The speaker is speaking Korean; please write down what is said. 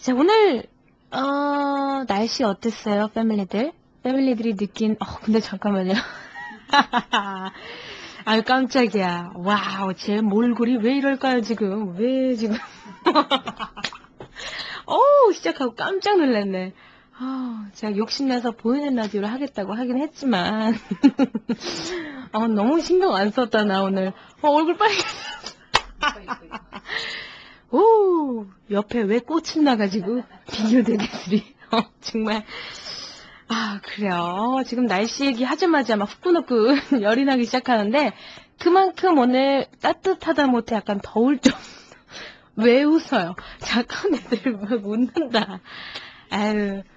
자, 오늘, 날씨 어땠어요, 패밀리들? 패밀리들이 느낀, 근데 잠깐만요. 아유, 깜짝이야. 와우, 제 몰골이 왜 이럴까요, 지금? 왜 지금? 시작하고 깜짝 놀랐네. 제가 욕심내서 보이는 라디오를 하겠다고 하긴 했지만, 너무 신경 안 썼다, 나 오늘. 얼굴 빨개졌어. 옆에 왜 꽃이 나가지고, 비교되겠으리. 정말. 그래요. 지금 날씨 얘기 하자마자 막 후끈후끈 열이 나기 시작하는데, 그만큼 오늘 따뜻하다 못해 약간 더울 좀. 왜 웃어요? 잠깐 애들 막 웃는다. 아유,